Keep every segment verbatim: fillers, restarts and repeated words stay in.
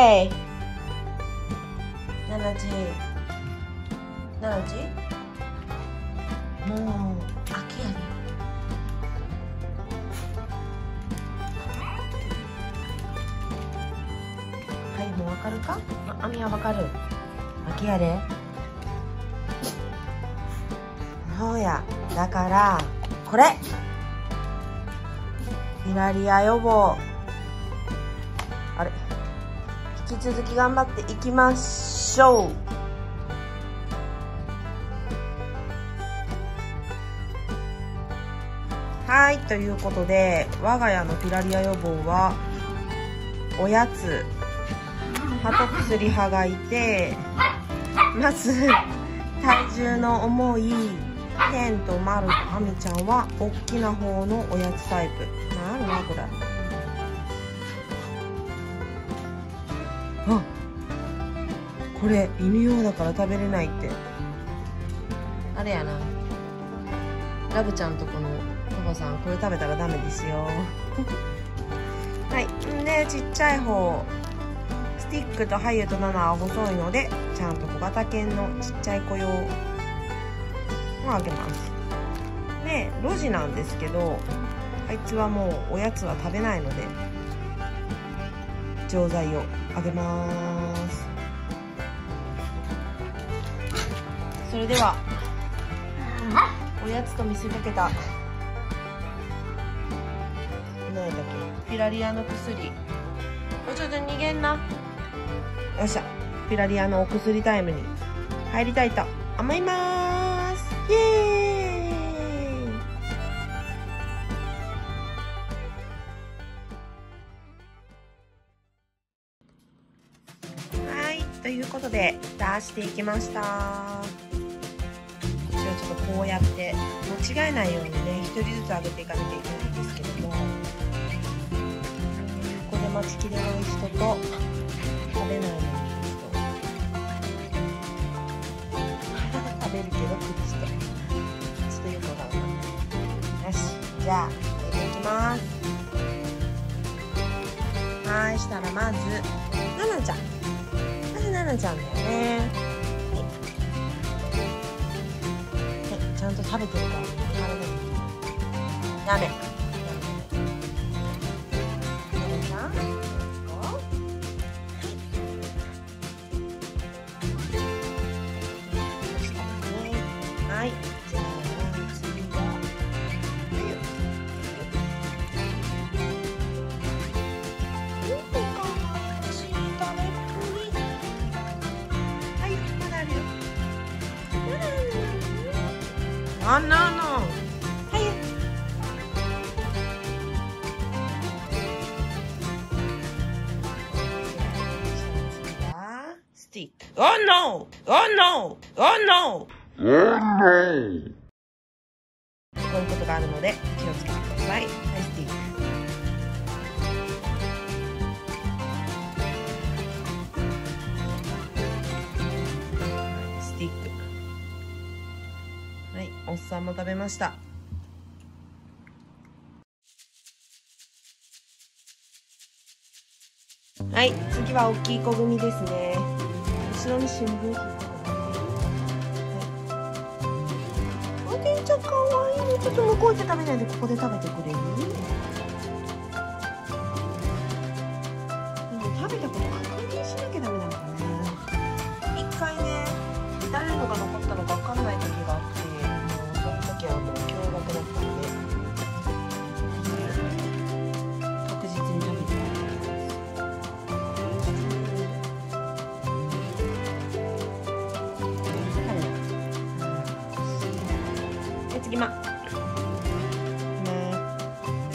イナナチナナチもう秋やね。はい、もうわかるか？あみはわかる。秋やで。そうや、だからこれフィラリア予防、あれ引き続き頑張っていきましょう。はい、ということで我が家のフィラリア予防はおやつ歯と薬派がいて、まず体重の重いテンとマルとアミちゃんは大きな方のおやつタイプ。なんだこれ。あ、これ犬用だから食べれないって。あれやな、ラブちゃんとこのパパさんこれ食べたらダメですよはい、でちっちゃい方スティックとハイユとナナは細いのでちゃんと小型犬のちっちゃい子用をあげます。でロジなんですけど、あいつはもうおやつは食べないので錠剤をあげます。それではおやつと見せかけた何だっけ、フィラリアの薬。おちょっと逃げんな。よっしゃ、フィラリアのお薬タイムに入りたいと思います。イエーイ。はい、ということで出していきました。ちょっとこうやって間違えないようにね、一人ずつ上げていかなきゃいけないんですけども、ここで待ちきれない人と食べない人、食べるけど食う人、ちょっとよくわからない。よし、じゃあ入れていきます。はい、したらまずナナちゃん、まずナナちゃんだよね。ちゃんと食べてるから体にダメ。はい、じゃあ次はあ、なの。はい。スティック。Oh no! Oh no! Oh no! Oh no! こういうことがあるので気をつけてください。はい、スティック。はい、スティック。はい、おっさんも食べました。はい、次は大きい子組ですね。後ろに新聞引いてください。おてんちゃんかわいいね。ちょっと向こうで食べないでここで食べてくれる？食べたこと確認しなきゃダメなのかね。一回ね、誰のが残ったのか分かんない時があって、もうその時はもう驚愕だったので、確実に食べてみます。で次ま、ね、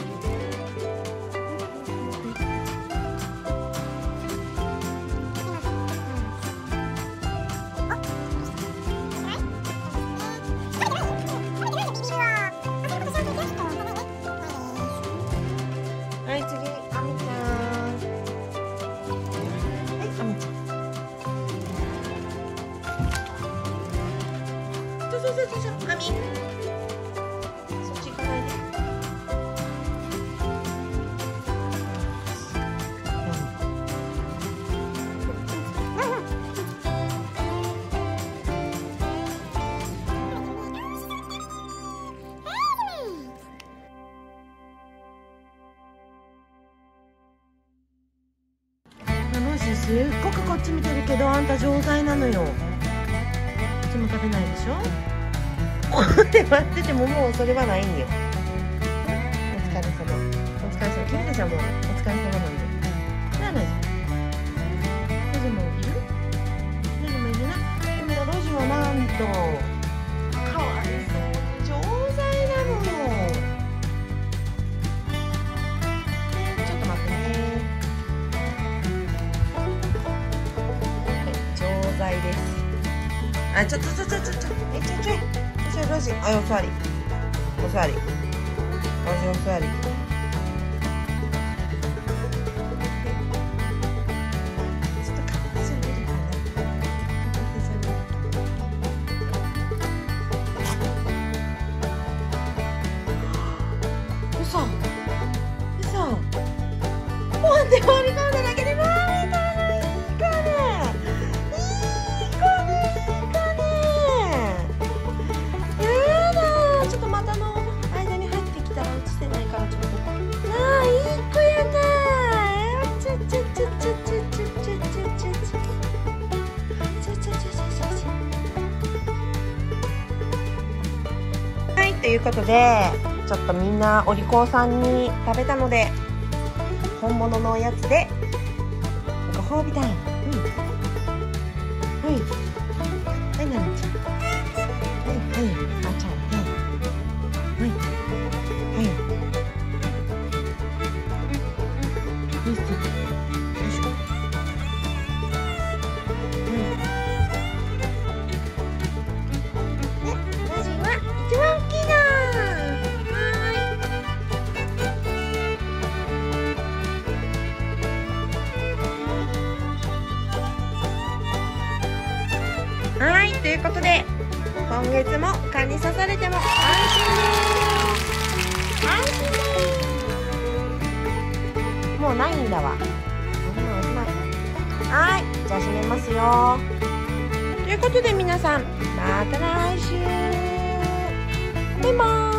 すっごくこっち見てるけど、あんた錠剤なのよ。こっちも食べないでしょ。待っててももうそれはないんよ。お疲れ様、お疲れ様。君たちはもうお疲れ様なんで。それはないです。ロジもいる？ロジもいるな。でもロジはなんとかわいそう、錠剤なのよ。ちょっと待ってね。はい、錠剤です。あ、ちょっとちょちょちょちょえちょちょいちょロジ、あ、お座りお座りロジお座り。ちょっと片手じゃ無理かな。片手じゃ無理。うそうそポンって放り込んだだけで、まあいいかね、いいかね、いいかね、いいかね。やだ、ちょっと股の間に入ってきたら落ちてないから、ちょっとああ、いい子やな。ちょちょちょちょちょちょちょちょちょちょちょちょちょちょ。はい、ということでちょっとみんなお利口さんに食べたので、本物のおやつでご褒美タイム。うん、はいはい、ななちゃん、はいはい、あちゃん、はいはいはい、よいしょ、うん、で、ロジは一番大きいな。はい、ということで今月も蚊に刺されても安心です。安心です。もうないんだわ。おしまいおしまい。はい、じゃあ閉めますよ。ということで皆さん、また来週。バイバーイ。